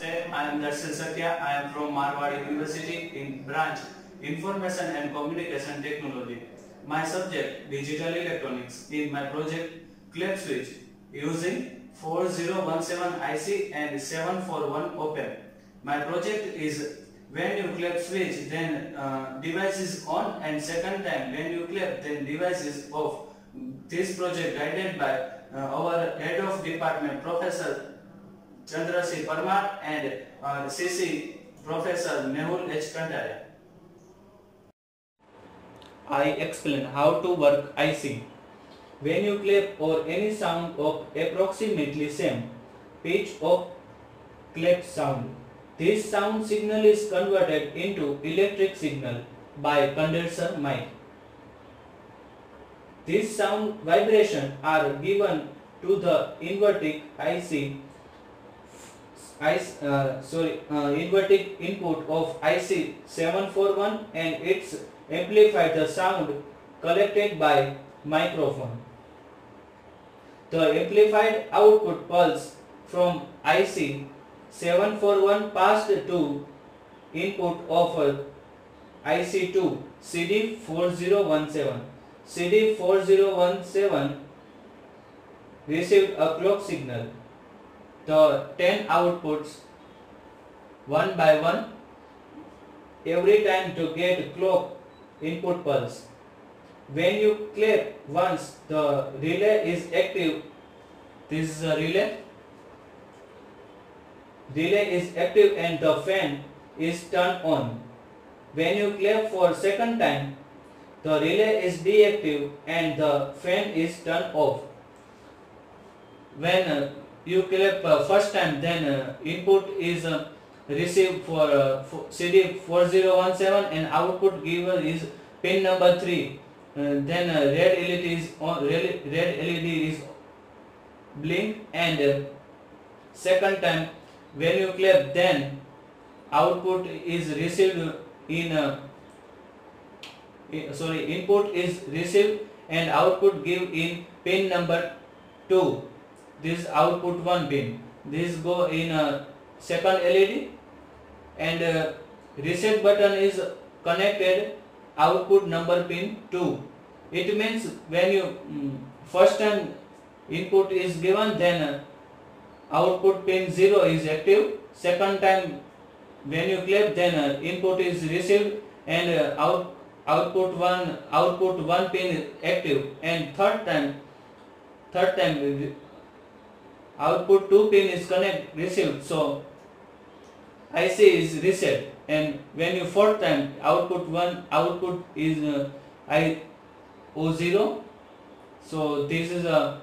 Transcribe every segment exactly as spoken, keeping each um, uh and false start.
Namaste, I am Darshil. I am from Marwadi University in branch Information and Communication Technology. My subject Digital Electronics. In my project Clip Switch using four zero one seven I C and seven four one Open. My project is when you clip switch, then uh, device is on, and second time when you clip, then device is off. This project guided by uh, our head of department, Professor Chandrasi Parmar, and uh, C C Professor Mehul H. Kantare. I explain how to work I C. When you clap or any sound of approximately same pitch of clap sound, this sound signal is converted into electric signal by condenser mic. These sound vibrations are given to the inverting I C I, uh, sorry, uh, inverting input of I C seven four one, and it's amplified the sound collected by microphone. The amplified output pulse from I C seven four one passed to input of uh, I C two C D four zero one seven. C D four zero one seven received a clock signal. The ten outputs one by one every time to get clock input pulse. When you clap once, the relay is active. This is a relay. Relay is active and the fan is turned on. When you clap for second time, the relay is deactive and the fan is turned off. When uh, you clap uh, first time, then uh, input is uh, received for, uh, for C D four zero one seven and output given is pin number three. Uh, then uh, red L E D is on, red, red L E D is blink, and uh, second time when you clap, then output is received in uh, sorry input is received and output give in pin number two. This output one pin. This go in a second L E D, and uh, reset button is connected output number pin two. It means when you um, first time input is given, then uh, output pin zero is active. Second time when you clap, then uh, input is received and uh, out output one output one pin is active, and third time third time output two pin is connect received, so I C is reset. And when you fourth time output one output is uh, I O zero, so this is a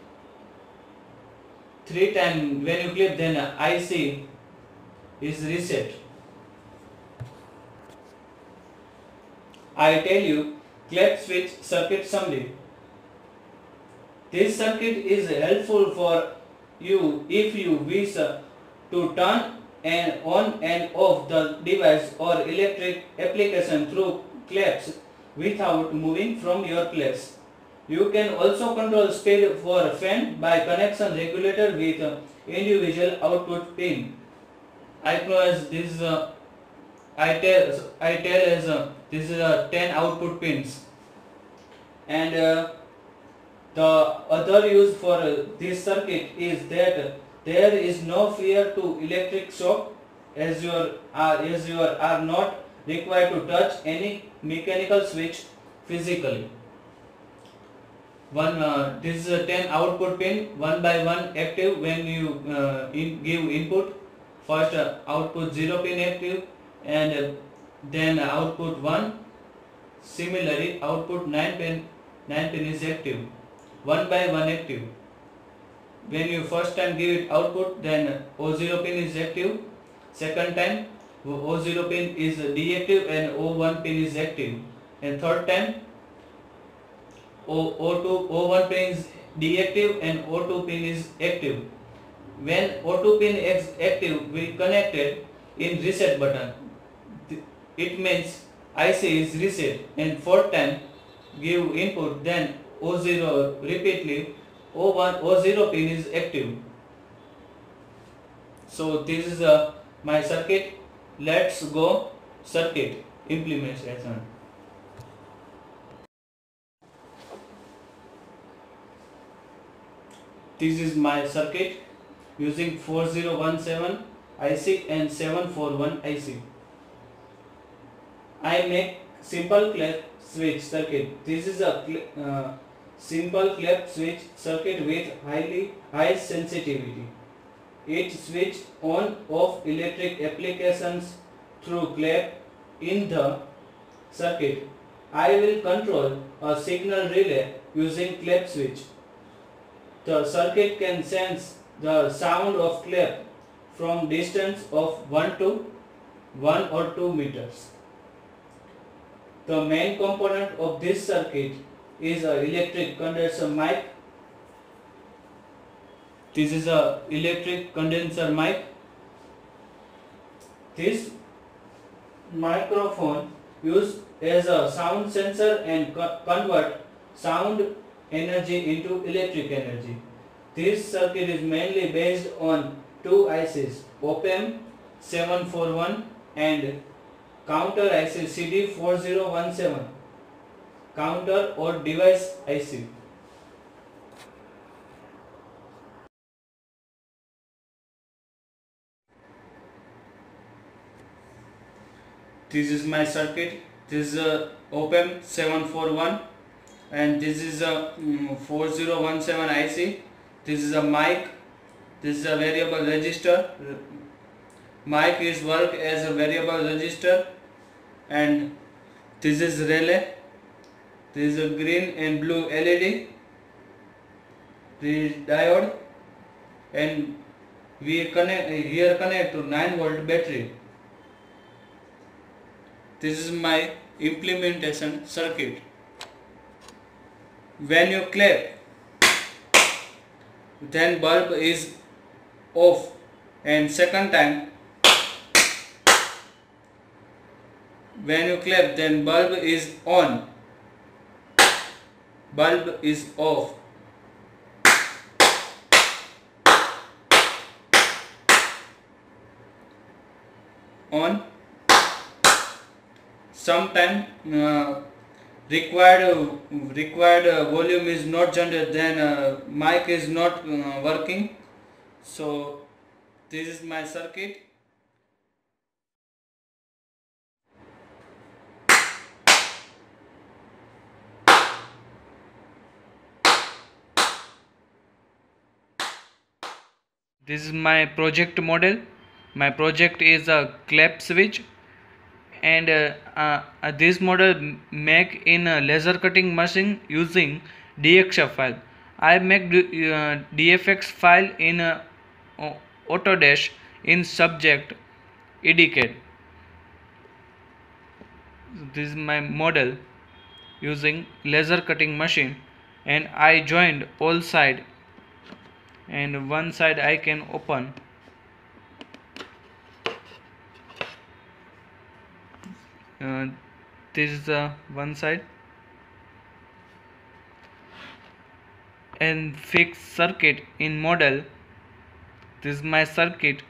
three time when you click, then I C is reset. I tell you clap switch circuit summary. This circuit is helpful for you if you wish uh, to turn and on and off the device or electric application through claps without moving from your place. You can also control speed for fan by connection regulator with uh, individual output pin. I close this. Uh, I tell I tell as uh, this is uh, ten output pins, and uh, the other use for uh, this circuit is that there is no fear to electric shock, as you are as you are not required to touch any mechanical switch physically. One uh, this is a ten output pin, one by one active when you uh, in, give input. First uh, output zero pin active, and uh, then output one. Similarly, output nine pin nine pin is active, one by one active. When you first time give it output, then O zero pin is active. Second time O zero pin is deactive and O one pin is active. And third time O, O2 O one pin is deactive and O two pin is active. When O two pin is active, we connected in reset button. It means I C is reset, and fourth time give input, then O zero repeatedly O one O zero pin is active. So this is uh, my circuit. Let's go circuit implementation. This is my circuit using four zero one seven I C and seven four one I C. I make simple clef switch circuit. This is a uh, simple clef switch circuit with highly high sensitivity. It switch on off electric applications through clef in the circuit. I will control a signal relay using clef switch. The circuit can sense the sound of clef from distance of one to one or two meters. The main component of this circuit is an electric condenser mic. This is a electric condenser mic. This microphone used as a sound sensor and co convert sound energy into electric energy. This circuit is mainly based on two I Cs, op-amp seven four one and counter I C C D four zero one seven, counter or device I C. This is my circuit. This is a op-amp seven four one and this is a um, four zero one seven I C. This is a mic. This is a variable resistor. Mic is work as a variable resistor, and this is relay. This is a green and blue L E D. This is diode, and we connect here connect to nine volt battery. This is my implementation circuit. When you clap, then bulb is off, and second time when you clap, then bulb is on, bulb is off. On. Sometime uh, required required uh, volume is not generated, then uh, mic is not uh, working. So this is my circuit. This is my project model. My project is a clef switch, and uh, uh, this model make in a laser cutting machine using D X F file. I make the, uh, D F X file in uh, Autodesk in subject E D C A D. This is my model using laser cutting machine, and I joined all side, and one side I can open. Uh, this is the one side, and fix circuit in model. This is my circuit,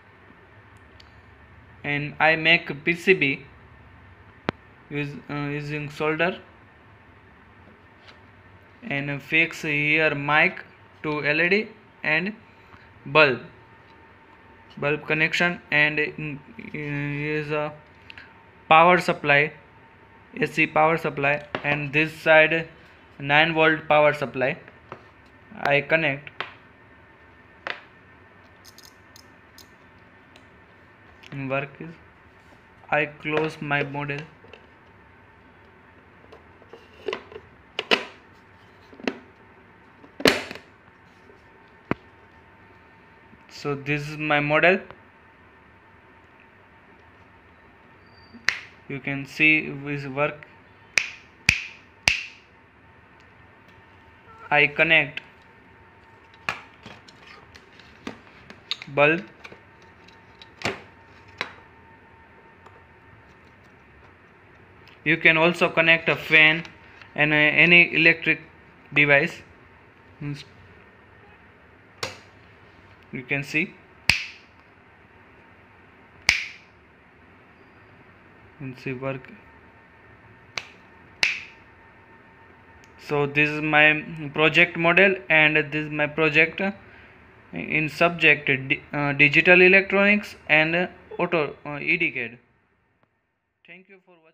and I make P C B use, uh, using solder, and fix here mic to L E D and bulb bulb connection, and is a power supply, A C power supply, and this side nine volt power supply. I connect. Work is I close my model. So this is my model. You can see this work. I connect bulb, you can also connect a fan and uh, any electric device. You can see and see work. So this is my project model, and this is my project in subject uh, digital electronics and auto uh, E D C A D. Thank you for watching.